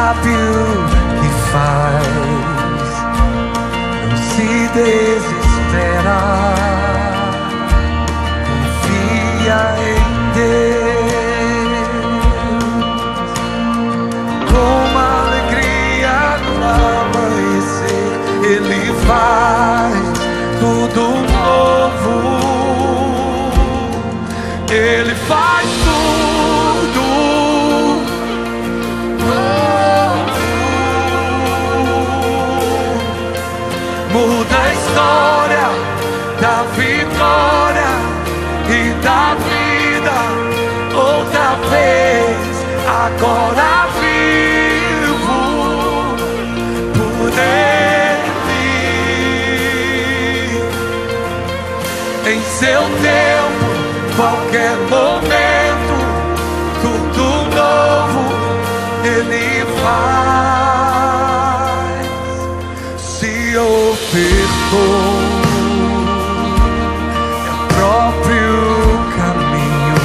sabe o que faz, não se desespera, confia em Deus. Com alegria no amanhecer, Ele faz tudo novo. Ele faz tudo novo. Muda a história da vitória e da vida outra vez. Agora vivo por Ele. Em seu tempo, qualquer momento, tudo novo Ele faz. Se ofertou, é o próprio caminho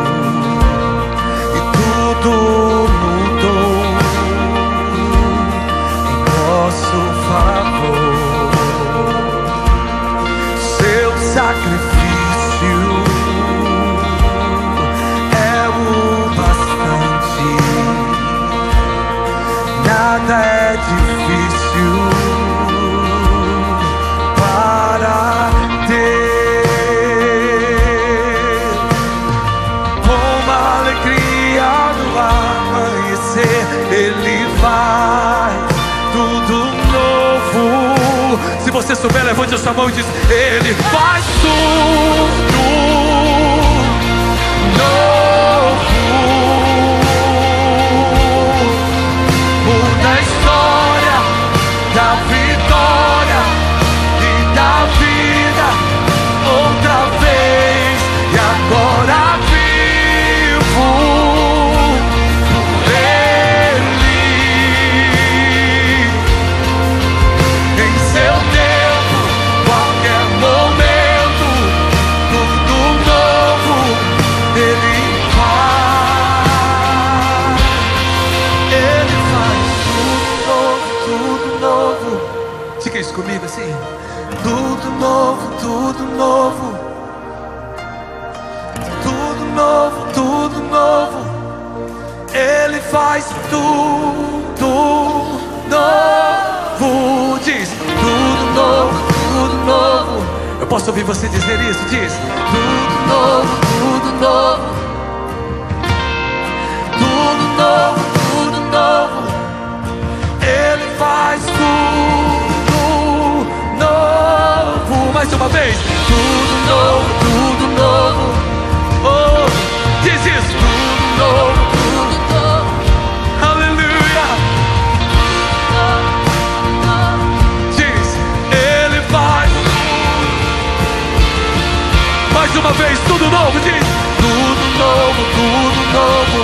e tudo mudou em nosso favor. Seu sacrifício nada é difícil para Deus. Com alegria no amanhecer, Ele faz tudo novo. Se você souber, levante a sua mão e diz: Ele faz tudo novo. Da história, da vitória e da vida outra vez. E agora vivo por Ele. Em seu tempo, qualquer momento, tudo novo Ele faz. Ele faz tudo novo. Diga isso comigo assim: tudo novo, tudo novo. Tudo novo, tudo novo. Ele faz tudo novo. Diz: tudo novo, tudo novo. Eu posso ouvir você dizer isso? Diz: tudo novo, tudo novo. Tudo novo, tudo novo. Ele faz tudo novo. Mais uma vez: tudo novo, tudo novo. Oh, diz isso: tudo novo, tudo novo. Aleluia. Diz: Ele faz. Mais uma vez: tudo novo. Diz: tudo novo, tudo novo.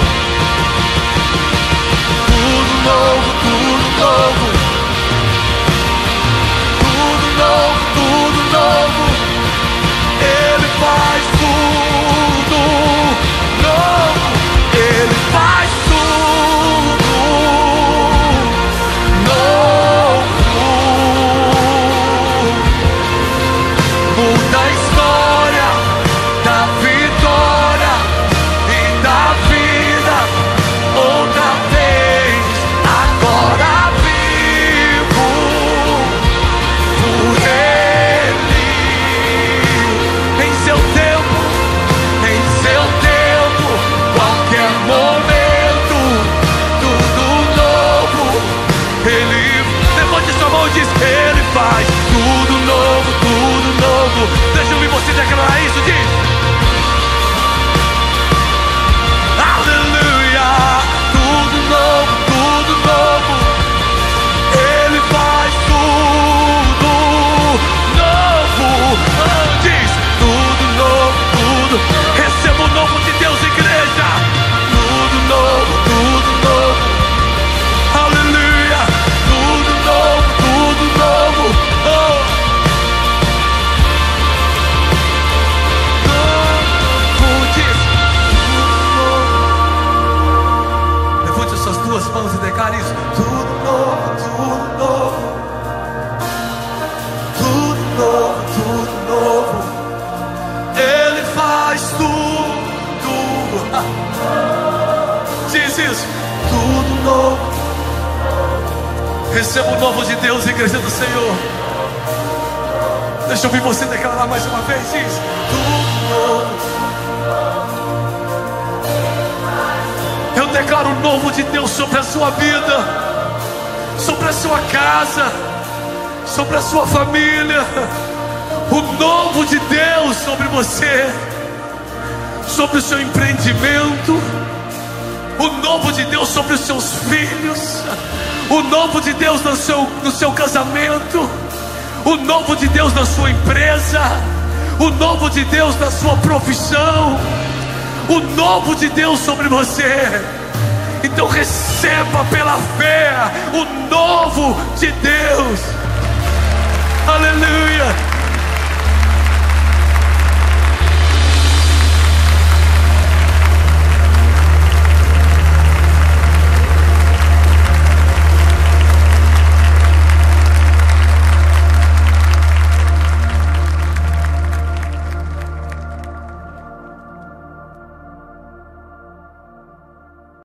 Tudo novo, tudo novo. Tudo novo, tudo novo. novo. Receba o novo de Deus, igreja do Senhor. Deixa eu ouvir você declarar mais uma vez. Diz: tudo novo. Eu declaro o novo de Deus sobre a sua vida, sobre a sua casa, sobre a sua família. O novo de Deus sobre você, sobre o seu empreendimento. O novo de Deus sobre os seus filhos. O novo de Deus no seu casamento. O novo de Deus na sua empresa. O novo de Deus na sua profissão. O novo de Deus sobre você. Então receba pela fé o novo de Deus. Aleluia.